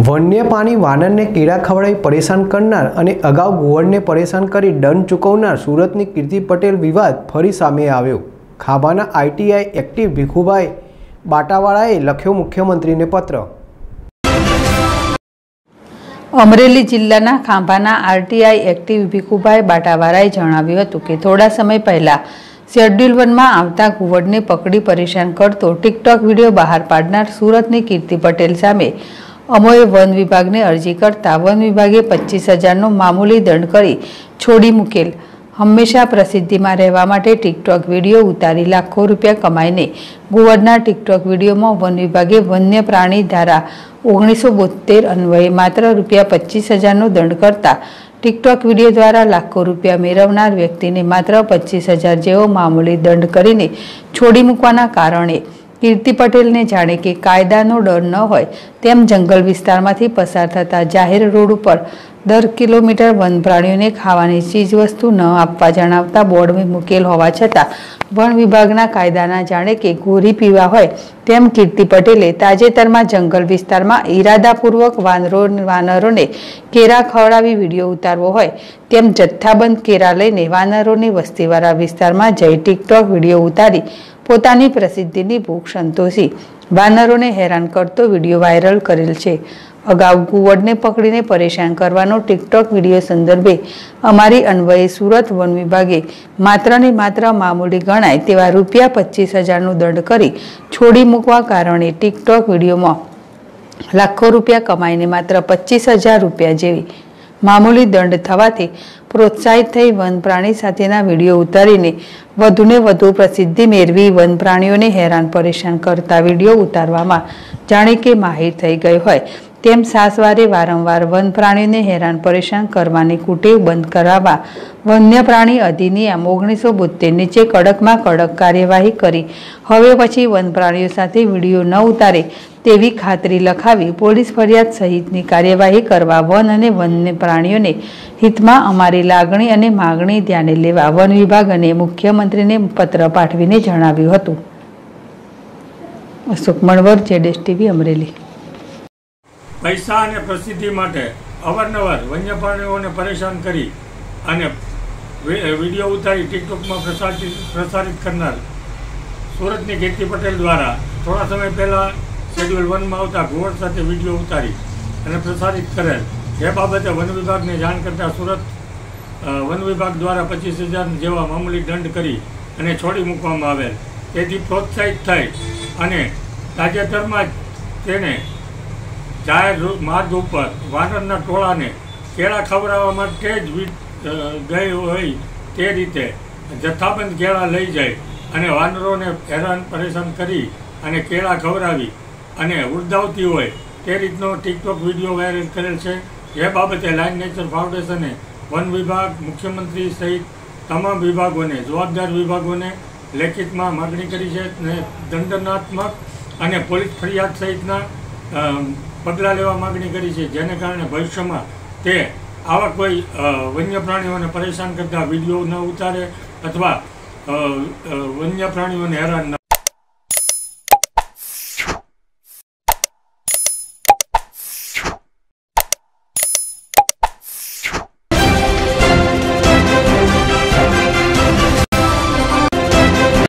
वन्य प्राणी वानरने कीड़ा खवड़ावी परेशान करनार अने अगाऊ घुवडने परेशान करी दंड चूकवनार सूरतनी कीर्ति पटेल विवाद फरी सामे आव्यो। खाभाना आईटीआई एक्टिव भीखुभाई बाटावाळाए लख्यो मुख्यमंत्रीने पत्र। अमरेली जिल्लाना खांभाना आरटीआई एक्टिव भीखुभाई बाटावाळाए जणाव्युं हतुं के थोड़ा समय पहला शेड्यूल 1 में आवता घुवडने पकड़ी परेशान करतो टिकटॉक विडियो बहार पाडनार सूरतनी कीर्ति पटेल सामे अमोए वन विभाग ने अरजी करता वन विभागे 25,000 नो मामूली दंड करी छोड़ी मुकेल। हमेशा प्रसिद्धि में रहवा माटे टिकटॉक विडियो उतारी लाखों रुपया कमाईने घुवडना टिकटॉक विडियो में वन विभागे वन्य प्राणी धारा 1972 अन्वये मात्र रुपया 25,000 नो दंड करता टिकटॉक विडियो द्वारा लाखों रुपया मेळवनार व्यक्ति ने मात्र 25,000 जेवो मामूली दंड करीने छोड़ी मूकवाना कारणे कीर्ति पटेल ने जाने के कायदानो डर न होय तेम जंगल विस्तारमांथी पसार थता जाहेर रोड पर 10 किलोमीटर वन प्राणीओने खावानी चीजवस्तु न आपवा जणावता बोर्ड में मुकेल होवा छतां वन विभागना कायदाना जाने के घोरी पीवा होय तेम कीर्ति पटेले ताजेतरमां जंगल विस्तारमां इरादापूर्वक वानरोने केरा खवડાવી विडियो उतारवो होय तेम जथ्थाबंध केरा लईने वानरोनी वस्तीवाळा विस्तारमां जई टिकटॉक विडियो उतारी पोतानी प्रसिद्धिनी भूख संतोषी वानरोने हैरान करतो विडियो वायरल करेल छे। अगाऊ घुवडने पकड़ीने परेशान करवानो टिकटॉक विडियो संदर्भे अमारी अन्वये सूरत वन विभागे मात्र ने मात्र मामूली गणाय तेवा रुपया 25,000 नो दंड करी छोड़ी मूकवा कारणे टिकटॉक विडियो में लाखों रुपया कमाईने मात्र 25,000 रुपया जेवी मामूली दंड थवाथी प्रोत्साहित थई वन प्राणी साथेना विडियो उतारीने वधुने वधु प्रसिद्धि मेळवी वन प्राणीओने हैरान परेशान करता विडियो उतारवामां जाणे के माहिर थई गई होय तेम सासवारे वारंवार वन प्राणीओने हैरान परेशान करवानी कुटेव बंध करावा वन्य प्राणी अधिनियम 1972 नीचे कड़कमां कड़क कार्यवाही करी हवे पछी वन प्राणीओ साथे विडियो न उतारे तेवी खातरी लखावी पोलीस फरियाद सहितनी कार्यवाही करवा वन अने वन्य प्राणीओने हितमां अमारी लागणी अने मागणी ध्याने लेवा वन विभाग अने मुख्यमंत्रीने पत्र पाठवीने जणाव्युं हतुं। अशोक मणवर, जेडेश टीवी, अमरेली। पैसा અને પ્રસિદ્ધિ માટે અવારનવાર વન્ય પ્રાણીઓને પરેશાન કરી અને વિડીયો ઉતારી ટિકટોકમાં પ્રસારિત કરનાર સુરતની કીર્તિ પટેલ દ્વારા થોડા સમય પહેલાં શેડ્યુલ 1માં આવતા ઘુવડ સાથે વિડીયો ઉતારી અને પ્રસારિત કરેલ જે બાબતે વન વિભાગને જાણ કરતાં સુરત વન વિભાગ દ્વારા 25,000 જેવા મામૂલી દંડ કરી અને છોડી મૂકવામાં આવેલ। તેથી પ્રોત્સાહિત થઈ અને તાજેતરમાં જ તેને जाहिर मार्ग पर वानरना टोळाने केळा खवड़ावा माटे ज गई होय ते रीते जथ्थाबंध केळा लई जाय अने वानरोने हैरान परेशान करी अने केळा खवड़ावी अने उड़दावती होय ते रीतनो टिकटॉक विडियो वायरल करेल छे। जे बाबते लाइन नेचर फाउंडेशने वन विभाग, मुख्यमंत्री सहित तमाम विभागोने जवाबदार विभागोने लेखितमां मागणी करी छे ने दंडनात्मक अने पोलीस फरियाद सहितना पगला लेवा मागणी करी है जेने कारणे भविष्य में ते आवा कोई वन्य प्राणीओने परेशान करता विडियो न उतारे अथवा वन्य प्राणीओने हैरान न